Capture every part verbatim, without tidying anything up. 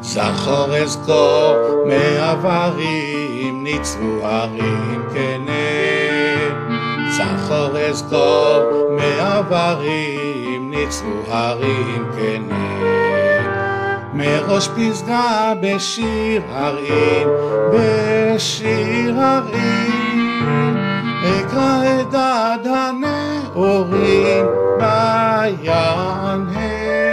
זכור אזכור מעברים ניצבו הרים כנר. זכור אזכור מעברים ניצבו הרים כנר. מראש פסגה בשיר הרים, בשיר הרים, אקרא את עד הנעורים בינהר.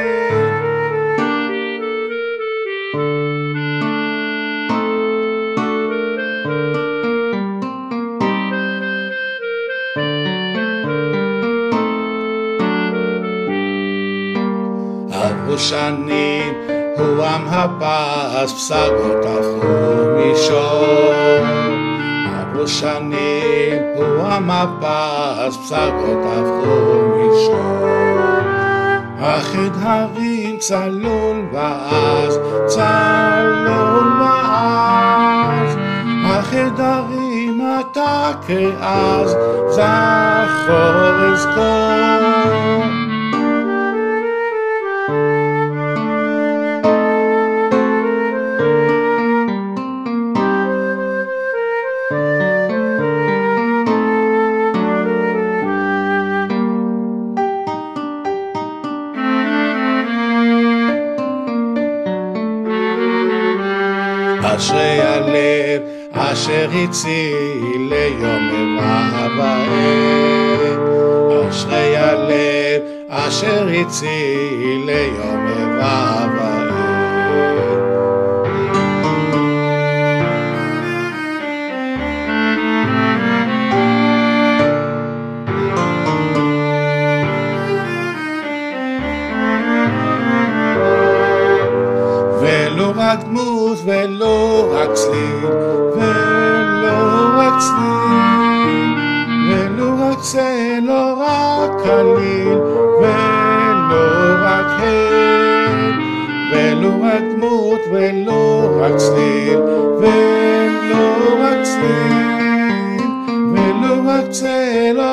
עברו שנים, הוא עם הפס, פסגות הפכו מישור. עברו שנים, הוא עם הפס, פסגות הפכו מישור. אחד הרים צלול ואז, צלול ואז. אחד הרים אתה כאז, זכור אזכור. אשרי הלב אשר הציל ליום רב ועד. אשרי הלב אשר הציל ליום רב ועד. ולא רק דמות ולא רק צליל, ולא רק צליל, ולא רק צל, לא רק כליל, ולא רק הד, ולא רק דמות ולא רק צליל, ולא רק צליל, ולא רק צל,